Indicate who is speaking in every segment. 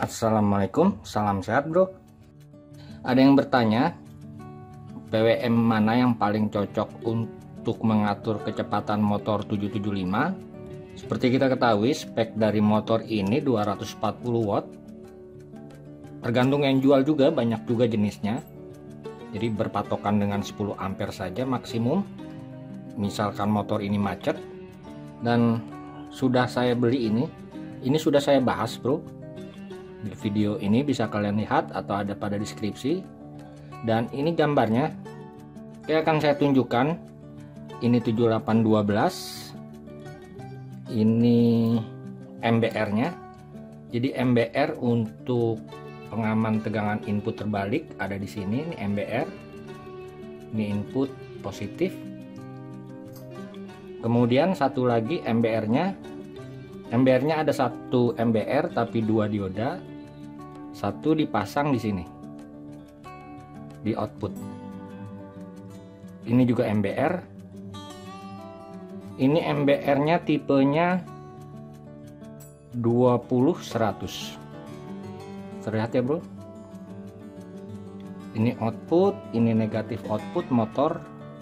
Speaker 1: Assalamualaikum, salam sehat bro. Ada yang bertanya, PWM mana yang paling cocok untuk mengatur kecepatan motor 775? Seperti kita ketahui, spek dari motor ini 240 watt. Tergantung yang jual juga, banyak juga jenisnya. Jadi berpatokan dengan 10 ampere saja maksimum. Misalkan motor ini macet, dan sudah saya beli ini sudah saya bahas bro. Di video ini bisa kalian lihat atau ada pada deskripsi, dan ini gambarnya. Oke, akan saya tunjukkan. Ini 7812, ini MBR nya. Jadi MBR untuk pengaman tegangan input terbalik ada di sini. Ini MBR, ini input positif. Kemudian satu lagi MBR nya ada satu MBR tapi dua dioda. Satu dipasang di sini di output. Ini juga MBR. Ini MBR-nya tipenya 20-100. Terlihat ya bro. Ini output, ini negatif output motor.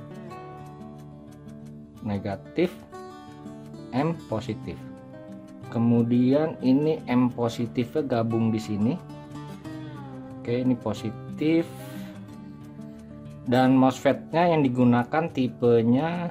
Speaker 1: Negatif, M positif. Kemudian ini M positifnya gabung di sini. Oke, ini positif. Dan MOSFET-nya yang digunakan tipenya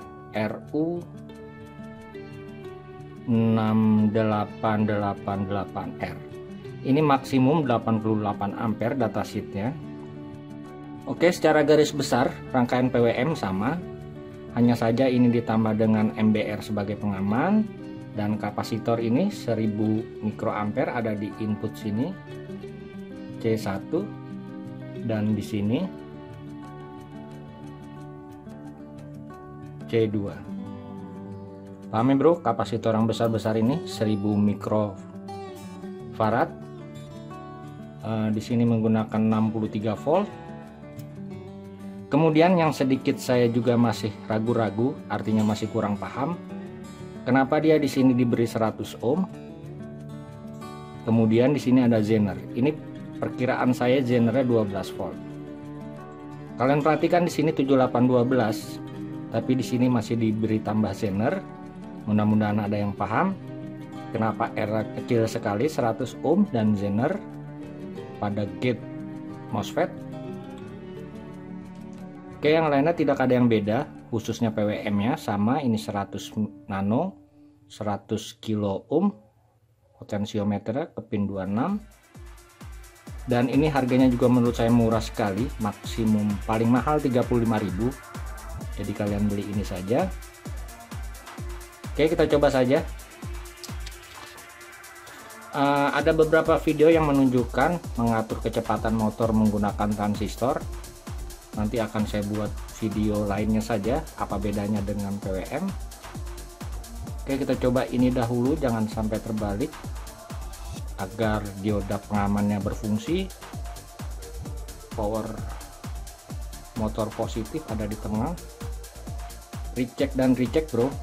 Speaker 1: RU6888R. Ini maksimum 88 ampere datasheetnya. Oke, secara garis besar rangkaian PWM sama. Hanya saja ini ditambah dengan MBR sebagai pengaman, dan kapasitor ini 1000 mikroampere ada di input sini C1, dan di sini C2. Paham ya bro, kapasitor yang besar-besar ini 1000 mikrofarad. Di sini menggunakan 63 volt. Kemudian yang sedikit saya juga masih ragu-ragu, artinya masih kurang paham, kenapa dia di sini diberi 100 ohm. Kemudian di sini ada zener. Ini perkiraan saya zenernya 12 volt. Kalian perhatikan di sini 7812, tapi di sini masih diberi tambah zener. Mudah-mudahan ada yang paham kenapa R kecil sekali 100 ohm dan zener pada gate MOSFET. Oke, yang lainnya tidak ada yang beda, khususnya PWM-nya sama. Ini 100 nano, 100 kilo ohm, potensiometernya ke pin 26. Dan ini harganya juga menurut saya murah sekali, maksimum paling mahal 35.000. Jadi kalian beli ini saja. Oke, kita coba saja. Ada beberapa video yang menunjukkan mengatur kecepatan motor menggunakan transistor. Nanti akan saya buat video lainnya saja, apa bedanya dengan PWM. Oke, kita coba ini dahulu, jangan sampai terbalik, agar dioda pengamannya berfungsi. Power motor positif ada di tengah. Recheck dan recheck bro.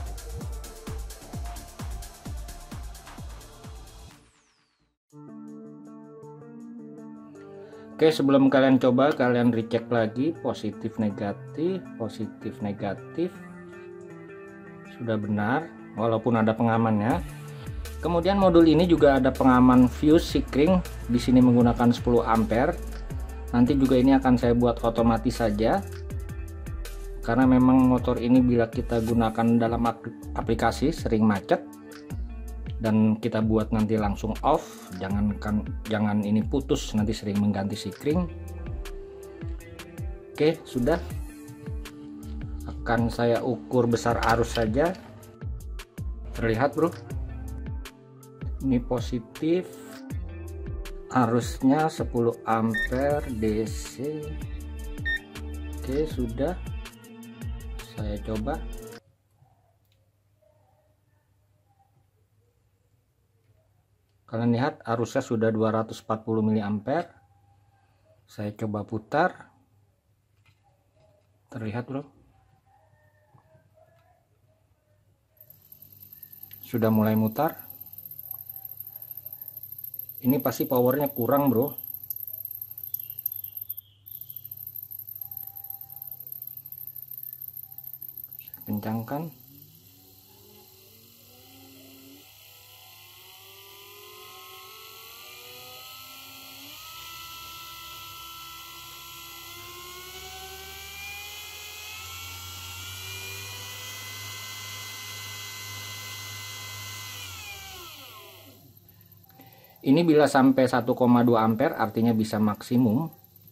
Speaker 1: Oke, sebelum kalian coba, kalian recheck lagi positif negatif, positif negatif. Sudah benar, walaupun ada pengamannya. Kemudian modul ini juga ada pengaman fuse Sikring. Di sini menggunakan 10 ampere. Nanti juga ini akan saya buat otomatis saja. Karena memang motor ini bila kita gunakan dalam aplikasi sering macet. Dan kita buat nanti langsung off, jangan ini putus, nanti sering mengganti Sikring. Oke, sudah. Akan saya ukur besar arus saja. Terlihat bro, ini positif, arusnya 10 ampere DC. Oke, sudah. Saya coba. Kalian lihat arusnya sudah 240 mA. Saya coba putar. Terlihat bro, sudah mulai mutar. Ini pasti powernya kurang, bro. Kencangkan. Ini bila sampai 1,2 ampere artinya bisa maksimum.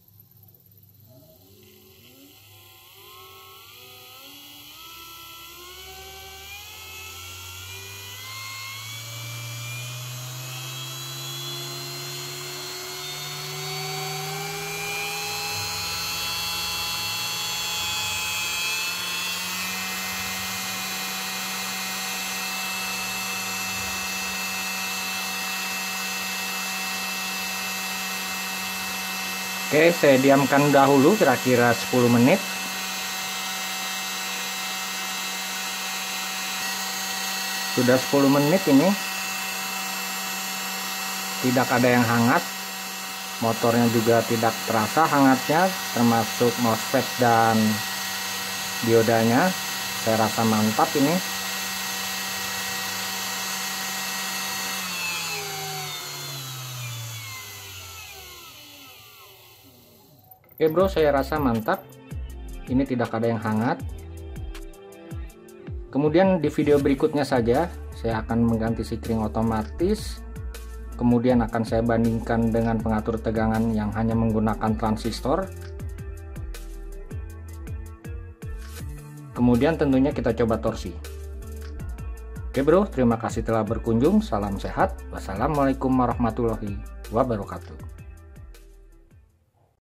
Speaker 1: Oke, saya diamkan dahulu kira-kira 10 menit. Sudah 10 menit ini. Tidak ada yang hangat. Motornya juga tidak terasa hangatnya, termasuk MOSFET dan diodanya. Saya rasa mantap ini. Oke bro, saya rasa mantap. Ini tidak ada yang hangat. Kemudian di video berikutnya saja saya akan mengganti sikring otomatis. Kemudian akan saya bandingkan dengan pengatur tegangan yang hanya menggunakan transistor. Kemudian tentunya kita coba torsi. Oke bro, terima kasih telah berkunjung. Salam sehat. Wassalamualaikum warahmatullahi wabarakatuh.